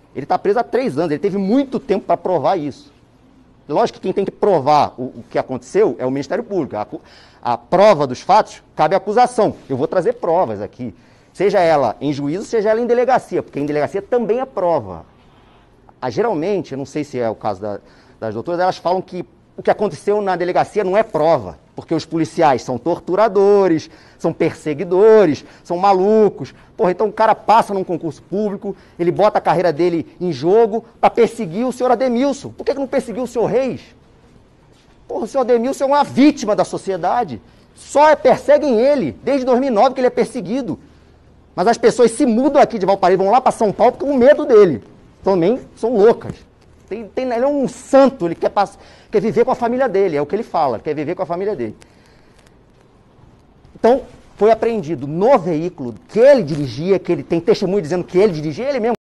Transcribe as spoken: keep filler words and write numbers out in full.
Ele está preso há três anos, ele teve muito tempo para provar isso. Lógico que quem tem que provar o, o que aconteceu é o Ministério Público. A, a prova dos fatos cabe à acusação. Eu vou trazer provas aqui. Seja ela em juízo, seja ela em delegacia, porque em delegacia também é prova. Ah, geralmente, eu não sei se é o caso da, das doutoras, elas falam que o que aconteceu na delegacia não é prova, porque os policiais são torturadores, são perseguidores, são malucos. Porra, então o cara passa num concurso público, ele bota a carreira dele em jogo para perseguir o senhor Ademilson. Por que que não perseguiu o senhor Reis? Porra, o senhor Ademilson é uma vítima da sociedade. Só perseguem ele, desde dois mil e nove que ele é perseguido. Mas as pessoas se mudam aqui de Valparaíso, vão lá para São Paulo com medo dele. Também são loucas. Tem, tem, ele é um santo, ele quer, quer viver com a família dele, é o que ele fala, quer viver com a família dele. Então, foi apreendido no veículo que ele dirigia, que ele tem testemunho dizendo que ele dirigia, ele mesmo